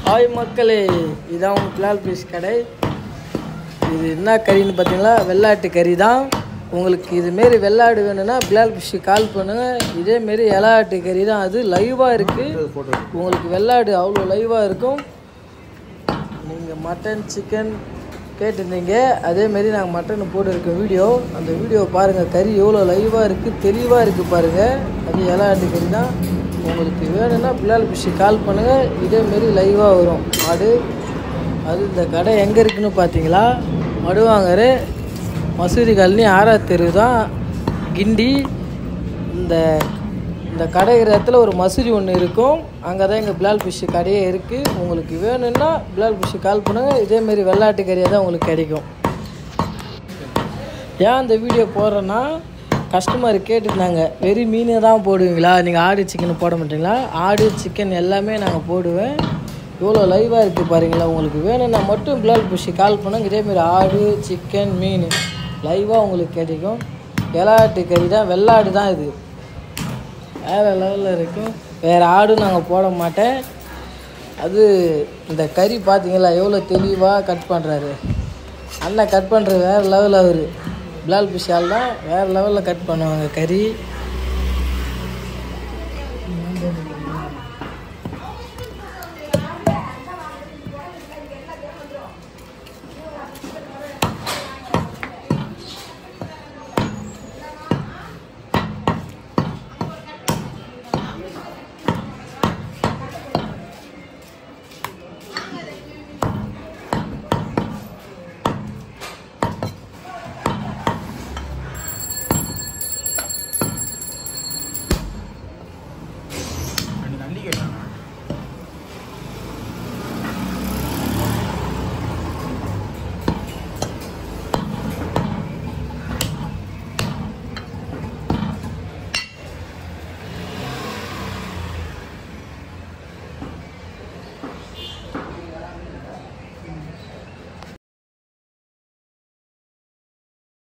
Hi மக்களே, இதான் உங்கள் பிலால் ஃபிஷ் கடை. இது என்ன கறின்னு பார்த்தீங்களா, வெள்ளாட்டு கறி தான். உங்களுக்கு இதுமாரி வெள்ளாடு வேணும்னா பிலால் ஃபிஷ்ஷு கால் பண்ணுங்கள். இதேமாரி வெள்ளாட்டு கறி தான், அது லைவாக இருக்குது. உங்களுக்கு வெள்ளாடு அவ்வளோ லைவாக இருக்கும். நீங்கள் மட்டன் சிக்கன் கேட்டிருந்தீங்க, அதேமாரி நாங்கள் மட்டன் போட்டுருக்க வீடியோ, அந்த வீடியோ பாருங்கள். கறி எவ்வளோ லைவாக இருக்குது, தெளிவாக இருக்குது பாருங்கள். அது வெள்ளாட்டு கறி தான். உங்களுக்கு வேணும்னா பிலால் ஃபிஷ்ஷு கால் பண்ணுங்கள். இதேமாரி லைவாக வரும் ஆடு. அது இந்த கடை எங்கே இருக்குதுன்னு பார்த்தீங்களா, மடுவாங்கரு மசூதி காலனி 6வது தெரு தான், கிண்டி. இந்த கடைக்கிற இடத்துல ஒரு மசூதி ஒன்று இருக்கும், அங்கே தான் எங்கள் பிலால் ஃபிஷ்ஷு கடையே இருக்குது. உங்களுக்கு வேணும்னா பிலால் ஃபிஷ்ஷு கால் பண்ணுங்கள். இதேமாரி வெள்ளாட்டு கறியாக தான் உங்களுக்கு கிடைக்கும். ஏன் இந்த வீடியோ போடுறேன்னா, கஸ்டமர் கேட்டுருந்தாங்க, வெறும் மீனை தான் போடுவீங்களா, நீங்கள் ஆடு சிக்கன் போட மாட்டீங்களா? ஆடு சிக்கன் எல்லாமே நாங்கள் போடுவேன். இவ்வளோ லைவாக இருக்குது பாருங்களா. உங்களுக்கு வேணும்னா மட்டும் பிலால் ஃபிஷ்ஷு கால் பண்ணுங்க. இதேமாரி ஆடு சிக்கன் மீன் லைவாக உங்களுக்கு கிடைக்கும். வெள்ளாட்டு கறி தான், வெள்ளாடு தான். இது வேறு லெவலில் இருக்கும். வேறு ஆடும் நாங்கள் போட மாட்டேன். அது இந்த கறி பார்த்தீங்களா எவ்வளோ தெளிவாக கட் பண்ணுறாரு அண்ணன். கட் பண்ணுறது வேறு லெவலில். அவர் பிலால் ஃபிஷ் ஆள் தான், வேறு லெவலில் கட் பண்ணுவாங்க கறி.